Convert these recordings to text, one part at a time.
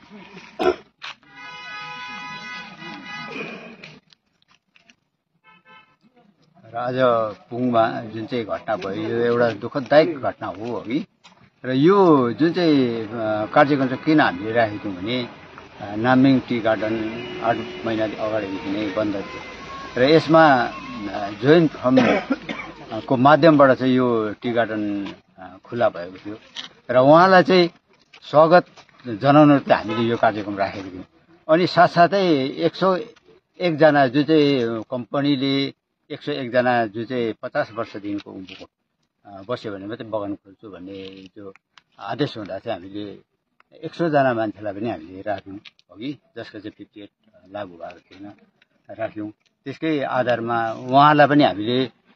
र आज पुङमा जुन चाहिँ घटना भयो यो एउटा दुःखदायक घटना हो कि र यो जुन चाहिँ कार्यक्रम चाहिँ किन हामीले राखेको थियौँ भने नाम्बिङ टी गार्डन 8 महिना अगाडिदेखि नै बन्द थियो र यसमा जोइन्ट फर्मको माध्यमबाट चाहिँ यो टी गार्डन खुला भएको थियो र उहाँलाई चाहिँ स्वागत जनाउन चाहिँ हामीले यो कार्यक्रम राखेको थियौँ। अनि साथसाथै 101 जना जुन चाहिँ कम्पनीले 101 जना जुन चाहिँ 50 वर्षदेखिको उम्रको बस्यो भने मात्रै बगान खोल्छु भन्ने जो आदेश हुँदा चाहिँ हामीले 100 जना मान्छेलाई पनि हामीले राख्यौँ अघि, जसको चाहिँ 58 लागू भएको थिएन, राख्यौँ। त्यसकै आधारमा उहाँलाई पनि हामीले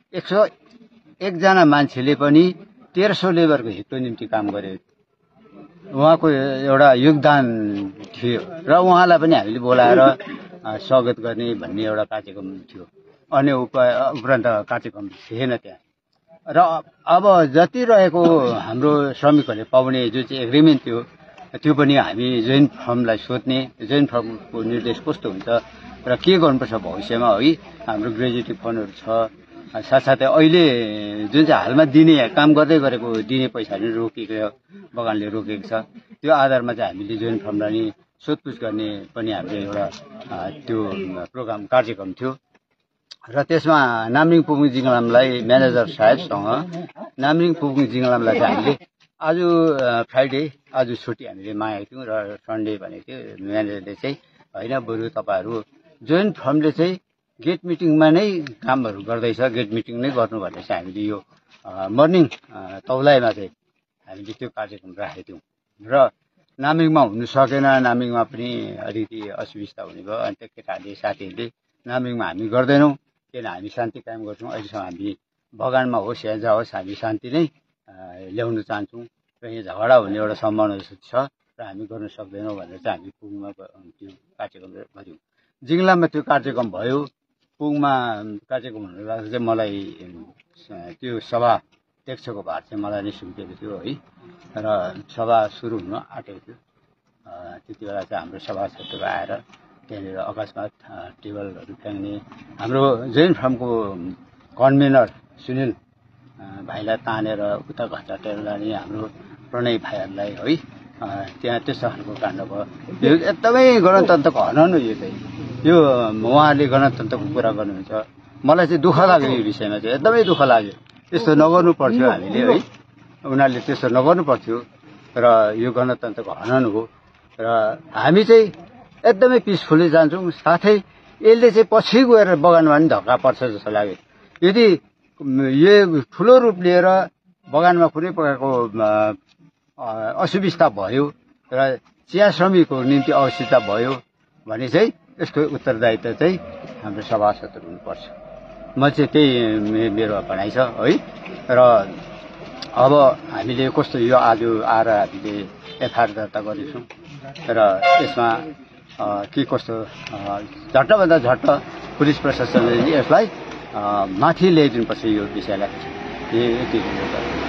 101 जना मान्छेले पनि 1300 लेबरको हितको निम्ति काम गरे, उहाँको एउटा योगदान थियो र उहाँलाई पनि हामीले बोलाएर स्वागत गर्ने भन्ने एउटा कार्यक्रम थियो। अन्य उपरान्त कार्यक्रम थिएन त्यहाँ। र अब जति रहेको हाम्रो श्रमिकहरूले पाउने जुन चाहिँ एग्रिमेन्ट थियो त्यो पनि हामी जोइन्ट फर्मलाई सोध्ने, जोइन्ट फर्मको निर्देश कस्तो हुन्छ र के गर्नुपर्छ भविष्यमा है। हाम्रो ग्रेजुएटी फन्डहरू छ, साथसाथै अहिले जुन चाहिँ हालमा दिने काम गर्दै गरेको दिने पैसा पनि रोकिएको, बगानले रोकेको छ। त्यो आधारमा चाहिँ हामीले जोइन्ट फर्मलाई नि सोधपुछ गर्ने पनि हाम्रो एउटा त्यो प्रोग्राम कार्यक्रम थियो। र त्यसमा नाम्बिङ पुगुङ जिङलामलाई म्यानेजर साहेबसँग नाम्बिङ पुगुङ जिङलामलाई चाहिँ हामीले आज फ्राइडे आज छुट्टी हामीले मागेको थियौँ र सन्डे भनेको थियो। म्यानेजरले चाहिँ होइन, बरु तपाईँहरू जोइन्ट फर्मले चाहिँ गेट मिटिङमा नै कामहरू गर्दैछ, गेट मिटिङ नै गर्नु भनेर चाहिँ हामीले यो मर्निङ तौलाइमा चाहिँ हामीले त्यो कार्यक्रम राखेको थियौँ। र नाम्बिङमा हुनु सकेन, नाम्बिङमा पनि अलिकति असुविस्ता हुने भयो। अनि त्यो केटाहरूले साथीहरूले नाम्बिङमा हामी गर्दैनौँ, किन हामी शान्ति कायम गर्छौँ, अहिलेसम्म हामी बगानमा होस् या जहाँ होस् हामी शान्ति नै ल्याउन चाहन्छौँ र यहाँ झगडा हुने एउटा सम्भावना छ र हामी गर्न सक्दैनौँ भनेर चाहिँ हामी पुङमा त्यो कार्यक्रम गऱ्यौँ। जिङलाममा त्यो कार्यक्रम भयो। पुङमा कार्यक्रम हुन लाग्दा चाहिँ मलाई त्यो सभा अध्यक्षको भार चाहिँ मलाई नै सुम्पिएको थियो है। र सभा सुरु हुन आँटेको थियो। त्यति बेला चाहिँ हाम्रो सभासदहरू आएर त्यहाँनिर अकस्मात टेबलहरू फ्याँक्ने, हाम्रो जोइन्ट फर्मको कन्भेनर सुनिल भाइलाई तानेर उता घचाटेर लाने हाम्रो प्रणय भाइहरूलाई है। त्यहाँ त्यस्तो खालको काण्ड भयो। यो एकदमै गणतन्त्रको हनन हो। यो चाहिँ यो उहाँहरूले गणतन्त्रको कुरा गर्नुहुन्छ, मलाई चाहिँ दुःख लाग्यो यो विषयमा चाहिँ, एकदमै दुःख लाग्यो। त्यस्तो नगर्नु पर्थ्यो हामीले है, उनीहरूले त्यस्तो नगर्नु पर्थ्यो र यो गणतन्त्रको हनन हो। र हामी चाहिँ एकदमै पिसफुली जान्छौँ। साथै यसले चाहिँ पछि गएर बगानमा पनि धक्का पर्छ जस्तो लाग्यो। यदि यो ठुलो रूप लिएर बगानमा कुनै प्रकारको असुविस्ता भयो र चिया श्रमिकको निम्ति असुविस्ता भयो भने चाहिँ यसको उत्तरदायित्व चाहिँ हाम्रो सभासदहरू हुनुपर्छ। म चाहिँ त्यही मेरो भनाइ छ है। र अब हामीले कस्तो यो आज आएर हामीले एफआइआर दर्ता गरेछौँ र यसमा के कस्तो झट्टभन्दा झट्ट पुलिस प्रशासनले यसलाई माथि ल्याइदिनुपर्छ यो विषयलाई। यति